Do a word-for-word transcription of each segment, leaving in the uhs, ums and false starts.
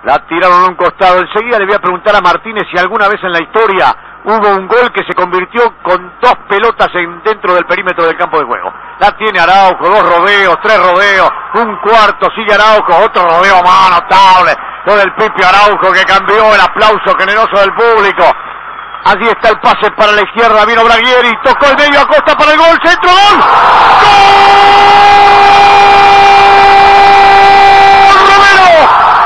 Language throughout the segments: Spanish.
La tiraron a un costado. Enseguida le voy a preguntar a Martínez si alguna vez en la historia hubo un gol que se convirtió con dos pelotas en, dentro del perímetro del campo de juego. La tiene Araujo, dos rodeos, tres rodeos, un cuarto, sigue Araujo, otro rodeo más notable. Lo del Pipi Araujo que cambió, el aplauso generoso del público. Allí está el pase para la izquierda, vino Braguieri, tocó el medio, Acosta para el gol, centro, gol. ¡Gol! ¡Romero!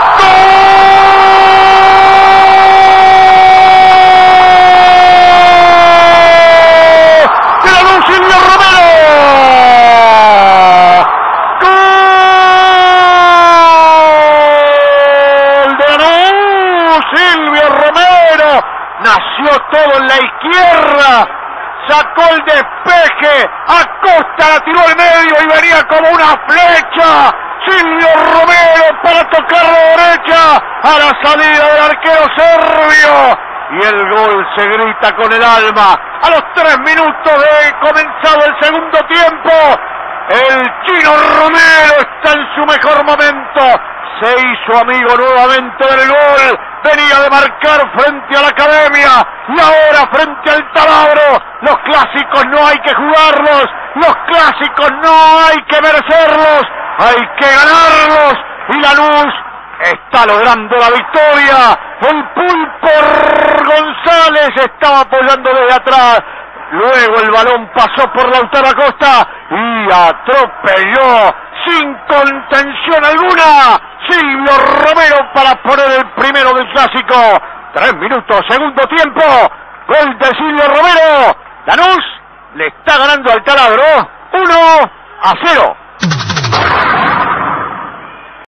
Nació todo en la izquierda, sacó el despeje, Acosta la tiró al medio y venía como una flecha. Silvio Romero para tocar la derecha a la salida del arquero serbio. Y el gol se grita con el alma. A los tres minutos de comenzado el segundo tiempo, el chino Romero está en su mejor momento. Se hizo amigo nuevamente del gol. Venía de marcar frente a la Academia y ahora frente al Taladro. Los clásicos no hay que jugarlos, los clásicos no hay que merecerlos, hay que ganarlos. Y Lanús está logrando la victoria. El Pulpo González estaba apoyando desde atrás. Luego el balón pasó por Lautaro Acosta y atropelló sin contención alguna Silvio Romero para poner el primero del clásico. Tres minutos, segundo tiempo. Gol de Silvio Romero. Lanús le está ganando al Taladro uno a cero.